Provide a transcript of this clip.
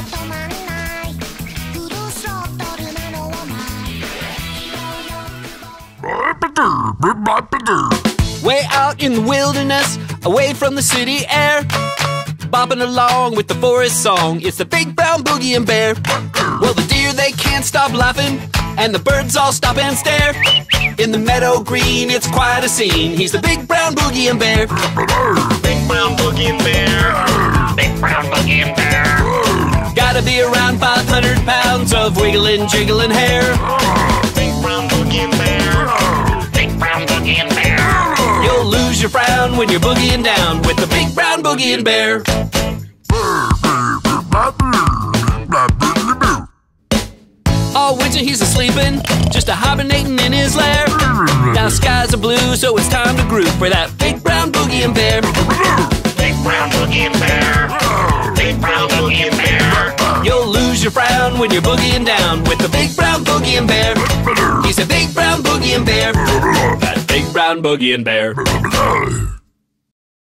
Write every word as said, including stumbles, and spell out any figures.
Way out in the wilderness, away from the city air, bopping along with the forest song, it's the big brown boogieing bear. Well, the deer, they can't stop laughing, and the birds all stop and stare. In the meadow green, it's quite a scene. He's the big brown boogieing bear. Big brown boogieing bear. Big brown boogieing bear. Gotta be around five hundred pounds of wiggling, jiggling hair. Big brown boogieing bear. Big brown boogieing bear. You'll lose your frown when you're boogieing down with the big brown boogieing bear. All winter he's a-sleeping, just a-hibernating in his lair. Now skies are blue, so it's time to groove for that big brown boogieing bear. Big brown boogieing bear. Big brown boogieing bear. You'll lose your frown when you're boogieing down with the big brown boogieing bear. He's a big brown boogieing bear. That big brown boogieing bear.